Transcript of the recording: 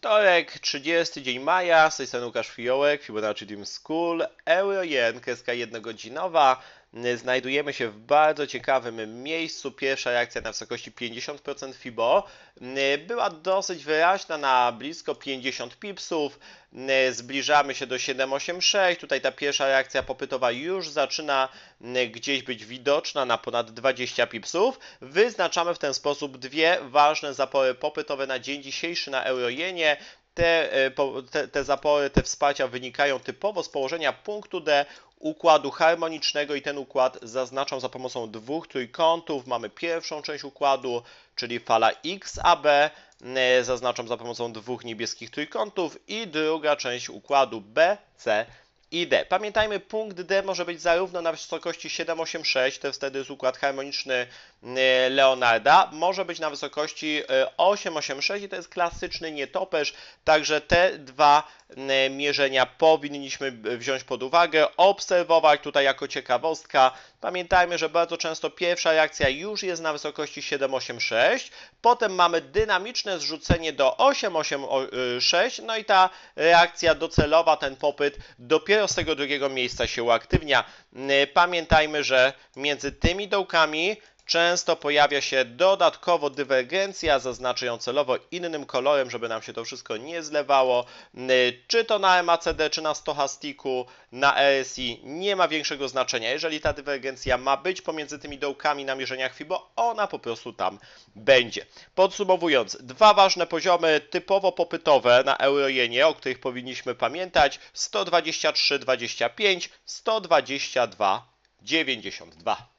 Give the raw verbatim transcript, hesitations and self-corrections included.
Wtorek, trzydziesty dzień maja, z tej strony Łukasz Fiołek, Fibonacci Dream School, Euro-Jen, kreska jednogodzinowa. Znajdujemy się w bardzo ciekawym miejscu. Pierwsza reakcja na wysokości pięćdziesiąt procent Fibo była dosyć wyraźna, na blisko pięćdziesiąt pipsów. Zbliżamy się do siedem osiem sześć. Tutaj ta pierwsza reakcja popytowa już zaczyna gdzieś być widoczna na ponad dwadzieścia pipsów. Wyznaczamy w ten sposób dwie ważne zapory popytowe na dzień dzisiejszy na Euro-Jenie. Te, te, te zapory, te wsparcia wynikają typowo z położenia punktu D, układu harmonicznego i ten układ zaznaczam za pomocą dwóch trójkątów. Mamy pierwszą część układu, czyli fala X A B, zaznaczam za pomocą dwóch niebieskich trójkątów i druga część układu B, C i D. Pamiętajmy, punkt D może być zarówno na wysokości siedem osiem sześć, to wtedy jest układ harmoniczny Leonarda, może być na wysokości osiem osiem sześć i to jest klasyczny nietoperz, także te dwa mierzenia powinniśmy wziąć pod uwagę, obserwować tutaj jako ciekawostka. Pamiętajmy, że bardzo często pierwsza reakcja już jest na wysokości siedem osiem sześć, potem mamy dynamiczne zrzucenie do osiem osiem sześć, no i ta reakcja docelowa, ten popyt dopiero z tego drugiego miejsca się uaktywnia. Pamiętajmy, że między tymi dołkami często pojawia się dodatkowo dywergencja, zaznaczę ją celowo innym kolorem, żeby nam się to wszystko nie zlewało. Czy to na M A C D, czy na stochastiku, na R S I, nie ma większego znaczenia. Jeżeli ta dywergencja ma być pomiędzy tymi dołkami na mierzeniach Fibo, ona po prostu tam będzie. Podsumowując, dwa ważne poziomy typowo popytowe na Euro-Jenie, o których powinniśmy pamiętać: sto dwadzieścia trzy dwadzieścia pięć, sto dwadzieścia dwa dziewięćdziesiąt dwa.